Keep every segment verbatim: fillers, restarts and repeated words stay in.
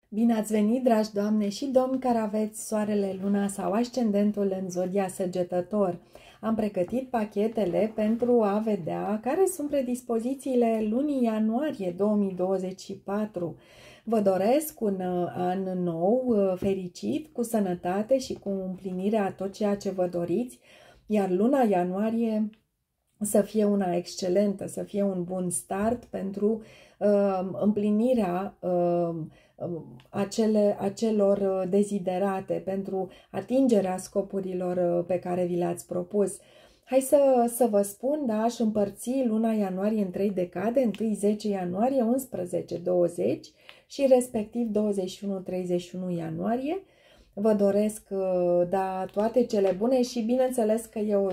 Bine ați venit, dragi doamne și domni care aveți soarele, luna sau ascendentul în zodia Săgetător. Am pregătit pachetele pentru a vedea care sunt predispozițiile lunii ianuarie două mii douăzeci și patru. Vă doresc un an nou fericit, cu sănătate și cu împlinirea a tot ceea ce vă doriți, iar luna ianuarie să fie una excelentă, să fie un bun start pentru uh, împlinirea uh, acele, acelor deziderate, pentru atingerea scopurilor pe care vi le-ați propus. Hai să, să vă spun, da, aș împărți luna ianuarie în trei decade, întâi zece ianuarie, unsprezece douăzeci și respectiv douăzeci și unu treizeci și unu ianuarie. Vă doresc, da, toate cele bune și bineînțeles că eu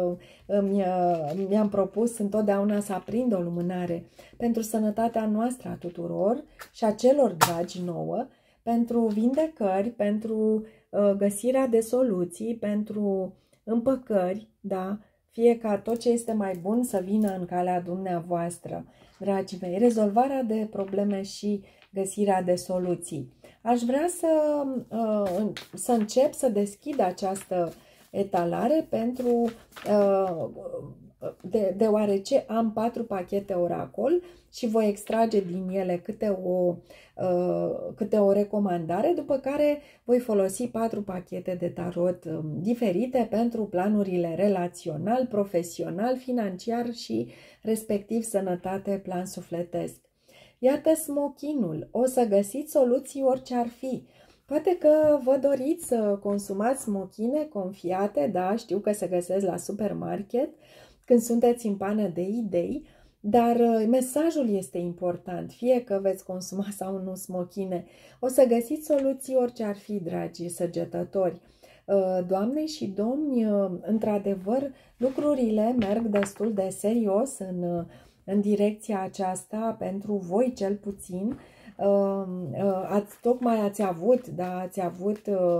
mi-am propus întotdeauna să aprind o lumânare pentru sănătatea noastră a tuturor și a celor dragi nouă, pentru vindecări, pentru găsirea de soluții, pentru împăcări, da, fie ca tot ce este mai bun să vină în calea dumneavoastră, dragii mei, rezolvarea de probleme și găsirea de soluții. Aș vrea să, să încep să deschid această etalare pentru, de, deoarece am patru pachete oracol și voi extrage din ele câte o, câte o recomandare, după care voi folosi patru pachete de tarot diferite pentru planurile relațional, profesional, financiar și respectiv sănătate, plan sufletesc. Iată smochinul, o să găsiți soluții orice ar fi. Poate că vă doriți să consumați smochine confiate, da, știu că se găsesc la supermarket când sunteți în pană de idei, dar mesajul este important, fie că veți consuma sau nu smochine. O să găsiți soluții orice ar fi, dragi săgetători. Doamne și domni, într-adevăr, lucrurile merg destul de serios în în direcția aceasta, pentru voi cel puțin. Ați, tocmai ați avut, da, ați avut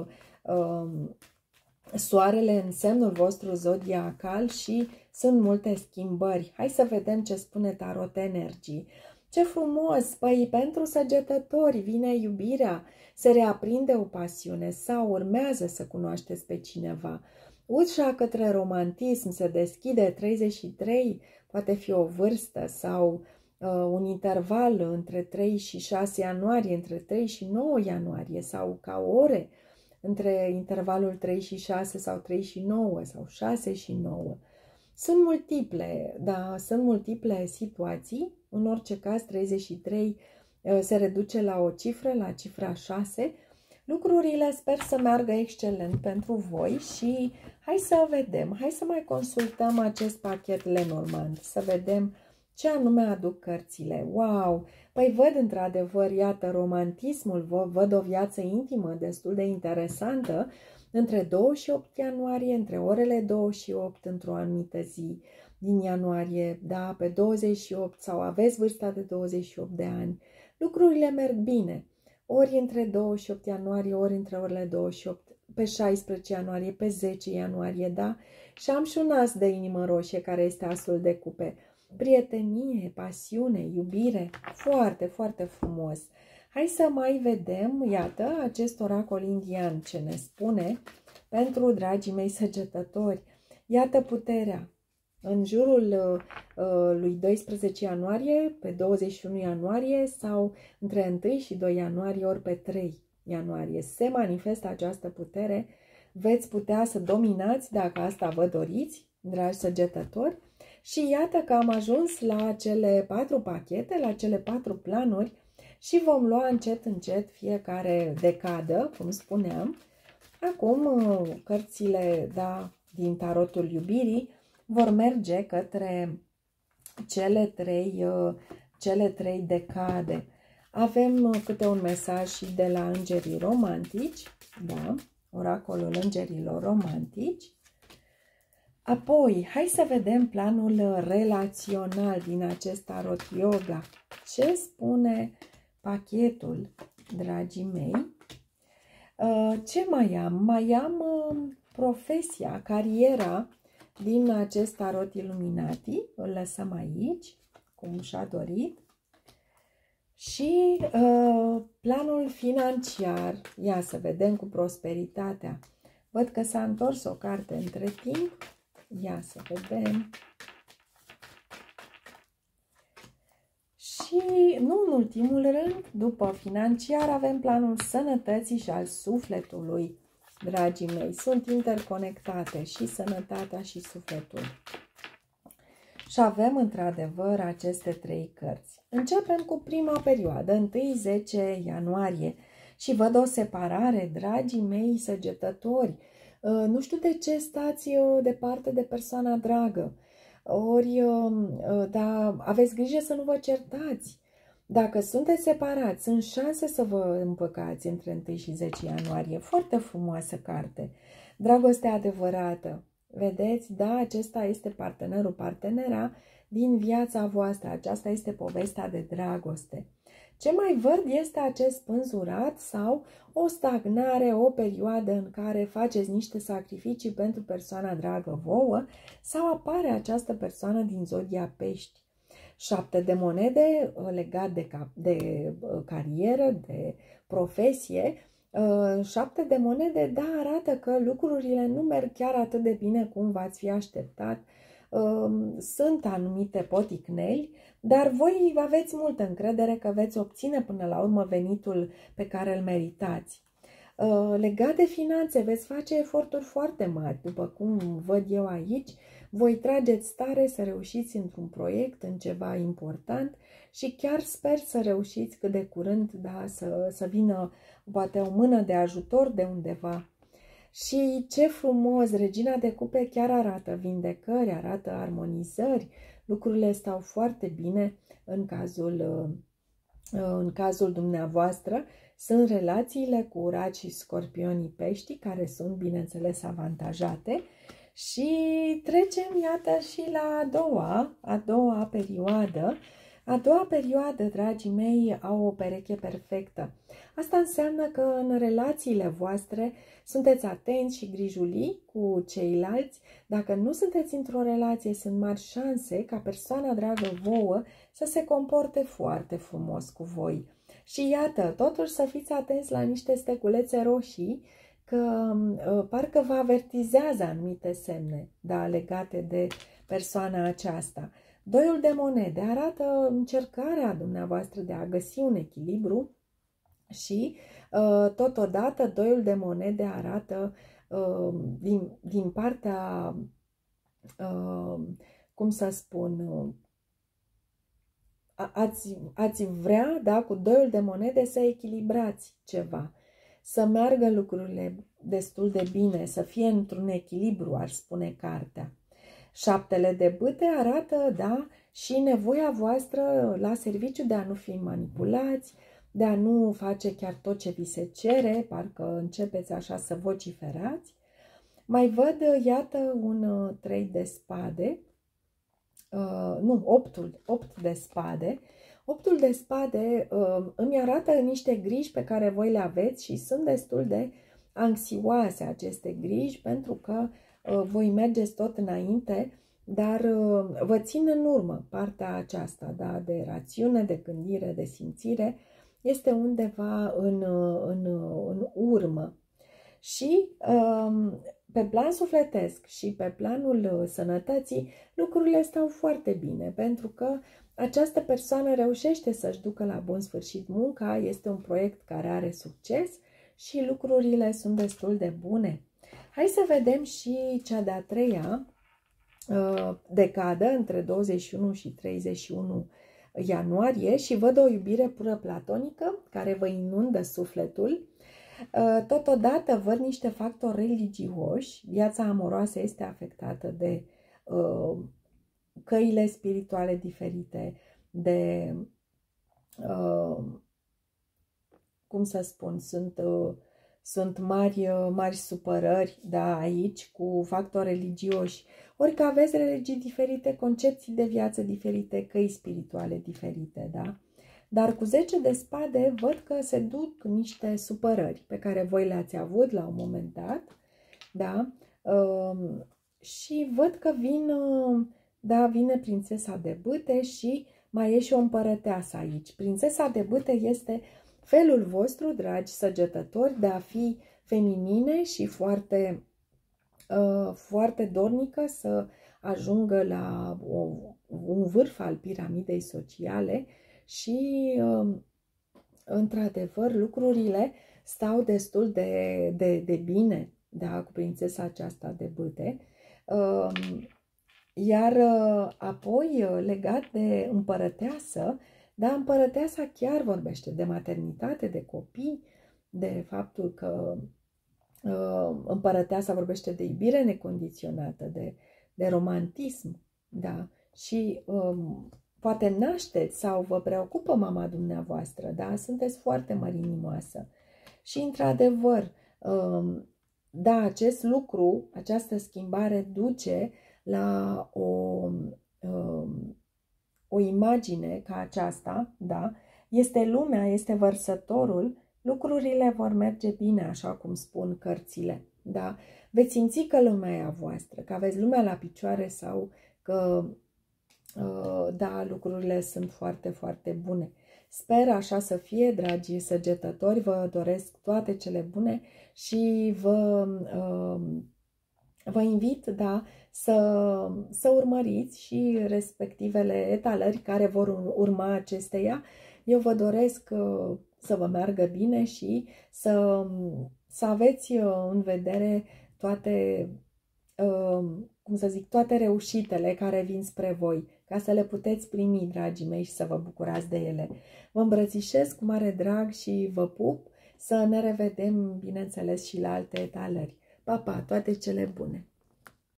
soarele în semnul vostru zodiacal și sunt multe schimbări. Hai să vedem ce spune Tarot Energy. Ce frumos! Păi pentru săgetători vine iubirea, se reaprinde o pasiune sau urmează să cunoașteți pe cineva. Ușa către romantism se deschide, treizeci și trei, poate fi o vârstă sau uh, un interval între trei și șase ianuarie, între trei și nouă ianuarie sau ca ore între intervalul trei și șase sau trei și nouă sau șase și nouă. Sunt multiple, da, sunt multiple situații, în orice caz treizeci și trei uh, se reduce la o cifră, la cifra șase. Lucrurile sper să meargă excelent pentru voi și hai să vedem, hai să mai consultăm acest pachet Lenormand, să vedem ce anume aduc cărțile. Wow! Păi văd într-adevăr, iată, romantismul, văd o viață intimă destul de interesantă între douăzeci și opt ianuarie, între orele douăzeci și opt într-o anumită zi din ianuarie, da, pe douăzeci și opt sau aveți vârsta de douăzeci și opt de ani. Lucrurile merg bine. Ori între douăzeci și opt ianuarie, ori între orele douăzeci și opt, pe șaisprezece ianuarie, pe zece ianuarie, da? Și am și un as de inimă roșie, care este asul de cupe. Prietenie, pasiune, iubire, foarte, foarte frumos. Hai să mai vedem, iată, acest oracol indian ce ne spune pentru dragii mei săgetători. Iată puterea. În jurul uh, lui doisprezece ianuarie, pe douăzeci și unu ianuarie sau între întâi și doi ianuarie, ori pe trei ianuarie se manifestă această putere. Veți putea să dominați dacă asta vă doriți, dragi săgetători. Și iată că am ajuns la cele patru pachete, la cele patru planuri și vom lua încet, încet fiecare decadă, cum spuneam. Acum, cărțile, da, din tarotul iubirii vor merge către cele trei, cele trei decade. Avem câte un mesaj și de la îngerii romantici, da, oracolul îngerilor romantici. Apoi, hai să vedem planul relațional din acest tarot yoga. Ce spune pachetul, dragii mei? Ce mai am? Mai am profesia, cariera din acest tarot Illuminati. Îl lăsăm aici, cum și-a dorit. Și uh, planul financiar, ia să vedem cu prosperitatea. Văd că s-a întors o carte între timp, ia să vedem. Și nu în ultimul rând, după financiar, avem planul sănătății și al sufletului, dragii mei. Sunt interconectate și sănătatea și sufletul. Și avem într-adevăr aceste trei cărți. Începem cu prima perioadă, întâi zece ianuarie. Și văd o separare, dragii mei săgetători. Nu știu de ce stați departe de persoana dragă. Ori, da, aveți grijă să nu vă certați. Dacă sunteți separați, sunt șanse să vă împăcați între întâi și zece ianuarie. Foarte frumoasă carte. Dragostea adevărată. Vedeți? Da, acesta este partenerul, partenera din viața voastră. Aceasta este povestea de dragoste. Ce mai văd este acest spânzurat sau o stagnare, o perioadă în care faceți niște sacrificii pentru persoana dragă vouă sau apare această persoană din zodia Pești. Șapte de monede legat de, de carieră, de profesie. Șapte de monede, da, arată că lucrurile nu merg chiar atât de bine cum v-ați fi așteptat. Sunt anumite poticneli, dar voi aveți multă încredere că veți obține până la urmă venitul pe care îl meritați. Legat de finanțe, veți face eforturi foarte mari, după cum văd eu aici. Voi trageți tare să reușiți într-un proiect, în ceva important și chiar sper să reușiți cât de curând, da, să, să vină poate o mână de ajutor de undeva. Și ce frumos, Regina de Cupe chiar arată vindecări, arată armonizări, lucrurile stau foarte bine în cazul, în cazul dumneavoastră. Sunt relațiile cu Uraci și Scorpionii Peștii, care sunt, bineînțeles, avantajate. Și trecem, iată, și la a doua, a doua perioadă. A doua perioadă, dragii mei, au o pereche perfectă. Asta înseamnă că în relațiile voastre sunteți atenți și grijulii cu ceilalți. Dacă nu sunteți într-o relație, sunt mari șanse ca persoana dragă vouă să se comporte foarte frumos cu voi. Și iată, totuși să fiți atenți la niște steculețe roșii, că uh, parcă vă avertizează anumite semne, da, legate de persoana aceasta. Doiul de monede arată încercarea dumneavoastră de a găsi un echilibru și uh, totodată doiul de monede arată uh, din, din partea, uh, cum să spun, uh, ați, ați vrea, da, cu doiul de monede să echilibrați ceva, să meargă lucrurile destul de bine, să fie într-un echilibru, ar spune cartea. Șaptele de bâte arată, da, și nevoia voastră la serviciu de a nu fi manipulați, de a nu face chiar tot ce vi se cere, parcă începeți așa să vociferați. Mai văd, iată, un trei de spade, uh, nu, optul, opt de spade. Optul de spade uh, îmi arată niște griji pe care voi le aveți și sunt destul de anxioase aceste griji, pentru că uh, voi mergeți tot înainte, dar uh, vă țin în urmă partea aceasta, da, de rațiune, de gândire, de simțire, este undeva în, în, în urmă. Și uh, pe plan sufletesc și pe planul sănătății, lucrurile stau foarte bine, pentru că această persoană reușește să-și ducă la bun sfârșit munca, este un proiect care are succes și lucrurile sunt destul de bune. Hai să vedem și cea de-a treia uh, decadă, între douăzeci și unu și treizeci și unu ianuarie, și văd o iubire pură platonică care vă inundă sufletul. Uh, totodată văd niște factori religioși, viața amoroasă este afectată de uh, căile spirituale diferite, de, uh, cum să spun, sunt, uh, sunt mari, uh, mari supărări, da, aici, cu factori religioși, ori că aveți religii diferite, concepții de viață diferite, căi spirituale diferite, da? Dar cu zece de spade văd că se duc niște supărări pe care voi le-ați avut la un moment dat, da? Uh, și văd că vin... Uh, Da, vine prințesa de bâte și mai e și o împărăteasă aici. Prințesa de bâte este felul vostru, dragi săgetători, de a fi feminine și foarte, uh, foarte dornică să ajungă la o, un vârf al piramidei sociale și, uh, într-adevăr, lucrurile stau destul de, de, de bine, da, cu prințesa aceasta de bâte. Uh, iar uh, apoi, uh, legat de împărăteasă, da, împărăteasa chiar vorbește de maternitate, de copii, de faptul că uh, împărăteasa vorbește de iubire necondiționată, de, de romantism, da, și um, poate nașteți sau vă preocupă mama dumneavoastră, da, sunteți foarte mărinimoasă. Și, într-adevăr, um, da, acest lucru, această schimbare duce la o, um, o imagine ca aceasta, da, este lumea, este vărsătorul, lucrurile vor merge bine, așa cum spun cărțile, da, veți simți că lumea e a voastră, că aveți lumea la picioare sau că, uh, da, lucrurile sunt foarte, foarte bune. Sper așa să fie, dragi săgetători, vă doresc toate cele bune și vă, uh, vă invit, da, să, să urmăriți și respectivele etalări care vor urma acesteia. Eu vă doresc uh, să vă meargă bine și să, să aveți uh, în vedere toate, uh, cum să zic, toate reușitele care vin spre voi, ca să le puteți primi, dragii mei, și să vă bucurați de ele. Vă îmbrățișez cu mare drag și vă pup. Să ne revedem, bineînțeles, și la alte etalări. Pa, pa, toate cele bune!